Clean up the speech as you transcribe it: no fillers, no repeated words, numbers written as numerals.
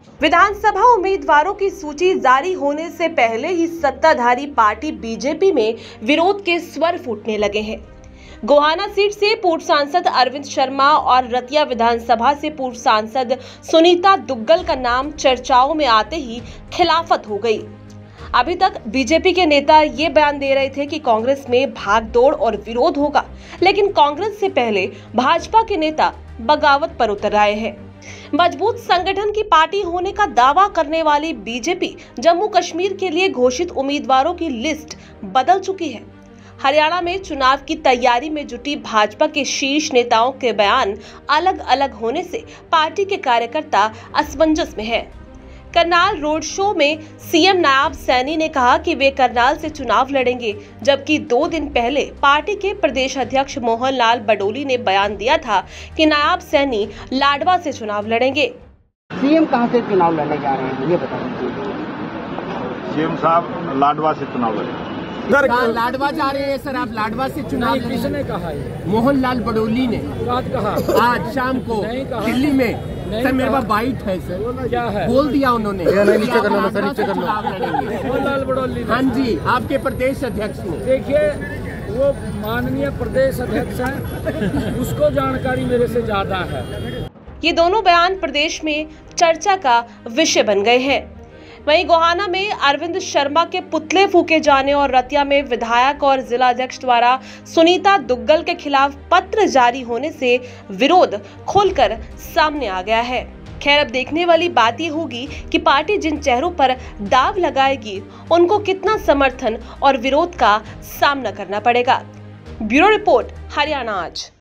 विधानसभा उम्मीदवारों की सूची जारी होने से पहले ही सत्ताधारी पार्टी बीजेपी में विरोध के स्वर फूटने लगे हैं। गोहाना सीट से पूर्व सांसद अरविंद शर्मा और रतिया विधानसभा से पूर्व सांसद सुनीता दुग्गल का नाम चर्चाओं में आते ही खिलाफत हो गई। अभी तक बीजेपी के नेता ये बयान दे रहे थे कि कांग्रेस में भागदौड़ और विरोध होगा, लेकिन कांग्रेस से पहले भाजपा के नेता बगावत पर उतर आए हैं। मजबूत संगठन की पार्टी होने का दावा करने वाली बीजेपी जम्मू कश्मीर के लिए घोषित उम्मीदवारों की लिस्ट बदल चुकी है। हरियाणा में चुनाव की तैयारी में जुटी भाजपा के शीर्ष नेताओं के बयान अलग अलग होने से पार्टी के कार्यकर्ता असमंजस में हैं। करनाल रोड शो में सीएम नायब सैनी ने कहा कि वे करनाल से चुनाव लड़ेंगे, जबकि 2 दिन पहले पार्टी के प्रदेश अध्यक्ष मोहन लाल बडोली ने बयान दिया था कि नायब सैनी लाडवा से चुनाव लड़ेंगे। सीएम कहां से चुनाव लड़ने जा रहे हैं, ये बता दीजिए। सीएम साहब लाडवा से चुनाव लड़ेंगे। लाडवा जा रहे हैं सर, आप लाडवा से चुनाव लड़ेंगे? किसने कहा है? मोहन लाल बडोली ने कहा आज शाम को दिल्ली में। सर मेरे पास बाइट है सर, क्या है? बोल दिया उन्होंने। नीचे कर लो सर, नीचे कर लो। मोहन लाल बडोली। हाँ जी, आपके प्रदेश अध्यक्ष ने। देखिए, वो माननीय प्रदेश अध्यक्ष हैं, उसको जानकारी मेरे से ज्यादा है। ये दोनों बयान प्रदेश में चर्चा का विषय बन गए हैं। वहीं गोहाना में अरविंद शर्मा के पुतले फूके जाने और रतिया में विधायक और जिला अध्यक्ष द्वारा सुनीता दुग्गल के खिलाफ पत्र जारी होने से विरोध खुलकर सामने आ गया है। खैर, अब देखने वाली बात ये होगी कि पार्टी जिन चेहरों पर दाव लगाएगी उनको कितना समर्थन और विरोध का सामना करना पड़ेगा। ब्यूरो रिपोर्ट, हरियाणा आज।